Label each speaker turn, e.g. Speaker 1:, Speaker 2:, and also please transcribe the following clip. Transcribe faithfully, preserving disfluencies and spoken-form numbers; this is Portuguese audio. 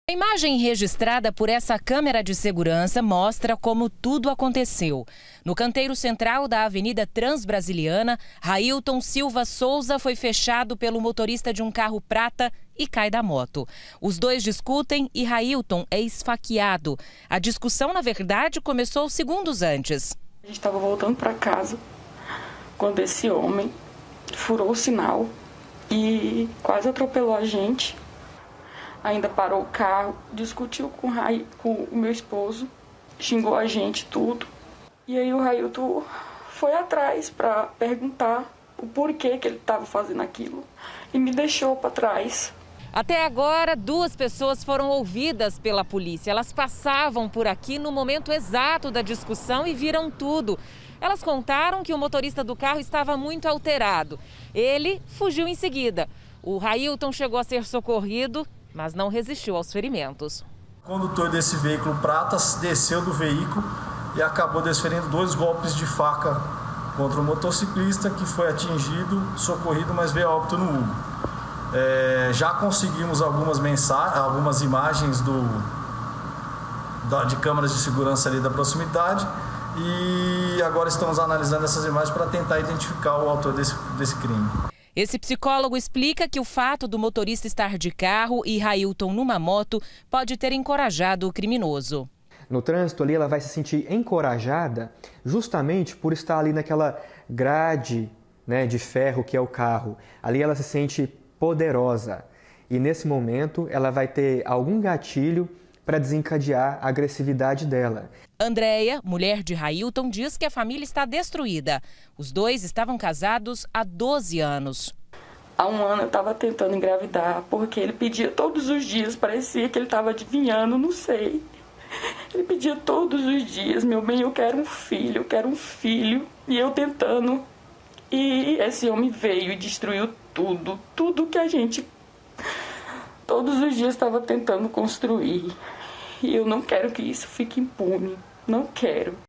Speaker 1: A imagem registrada por essa câmera de segurança mostra como tudo aconteceu. No canteiro central da Avenida Transbrasiliana, Railton Silva Souza foi fechado pelo motorista de um carro prata e cai da moto. Os dois discutem e Railton é esfaqueado. A discussão, na verdade, começou segundos antes.
Speaker 2: A gente estava voltando para casa quando esse homem furou o sinal e quase atropelou a gente. Ainda parou o carro, discutiu com o, Rai, com o meu esposo, xingou a gente, tudo. E aí o Railton foi atrás para perguntar o porquê que ele estava fazendo aquilo e me deixou para trás.
Speaker 1: Até agora, duas pessoas foram ouvidas pela polícia. Elas passavam por aqui no momento exato da discussão e viram tudo. Elas contaram que o motorista do carro estava muito alterado. Ele fugiu em seguida. O Railton chegou a ser socorrido, mas não resistiu aos ferimentos.
Speaker 3: O condutor desse veículo prata desceu do veículo e acabou desferindo dois golpes de faca contra o motociclista, que foi atingido, socorrido, mas veio a óbito no Hugo. É, já conseguimos algumas mensagens, algumas imagens do, da, de câmeras de segurança ali da proximidade e agora estamos analisando essas imagens para tentar identificar o autor desse, desse crime.
Speaker 1: Esse psicólogo explica que o fato do motorista estar de carro e Railton numa moto pode ter encorajado o criminoso.
Speaker 4: No trânsito ali ela vai se sentir encorajada justamente por estar ali naquela grade, né, de ferro que é o carro. Ali ela se sente poderosa e nesse momento ela vai ter algum gatilho para desencadear a agressividade dela.
Speaker 1: Andréia, mulher de Railton, diz que a família está destruída. Os dois estavam casados há doze anos.
Speaker 2: Há um ano eu estava tentando engravidar, porque ele pedia todos os dias, parecia que ele estava adivinhando, não sei. Ele pedia todos os dias, meu bem, eu quero um filho, eu quero um filho. E eu tentando. E esse homem veio e destruiu tudo, tudo que a gente todos os dias estava tentando construir. E eu não quero que isso fique impune, não quero.